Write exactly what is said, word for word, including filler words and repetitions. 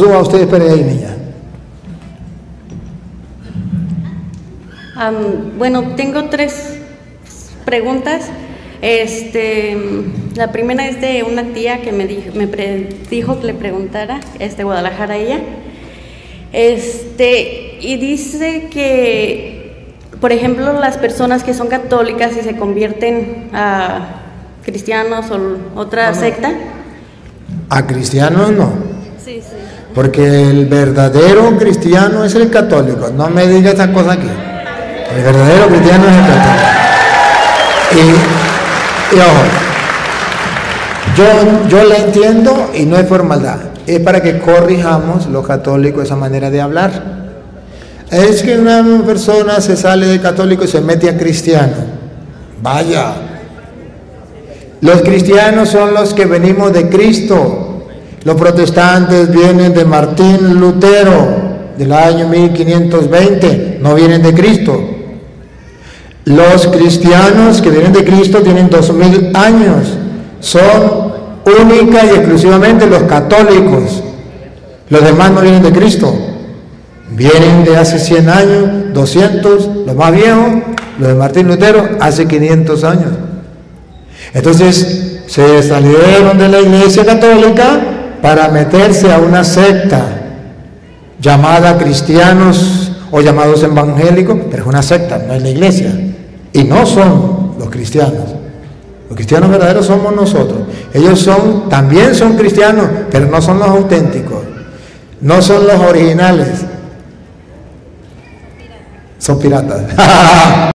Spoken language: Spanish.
suba usted, espere ahí, niña. Um, bueno, tengo tres preguntas. Este, la primera es de una tía que me dijo, me pre, dijo que le preguntara, es de Guadalajara ella. Este, y dice que, por ejemplo, las personas que son católicas y se convierten a cristianos o otra no, no. secta. A cristianos no. Sí, sí. Porque el verdadero cristiano es el católico. No me diga esa cosa aquí. El verdadero cristiano es el católico. Y, y ojo, yo, yo la entiendo y no es por maldad. Es para que corrijamos los católicos esa manera de hablar. Es que una persona se sale de católico y se mete a cristiano. Vaya. Los cristianos son los que venimos de Cristo. Los protestantes vienen de Martín Lutero, del año mil quinientos veinte, no vienen de Cristo. Los cristianos que vienen de Cristo tienen dos mil años, son única y exclusivamente los católicos. Los demás no vienen de Cristo, vienen de hace cien años, doscientos, los más viejos, los de Martín Lutero, hace quinientos años. Entonces se salieron de la Iglesia Católica para meterse a una secta llamada cristianos o llamados evangélicos, pero es una secta, no es la iglesia, y no son los cristianos. Los cristianos verdaderos somos nosotros. Ellos son, también son cristianos, pero no son los auténticos, no son los originales, son piratas.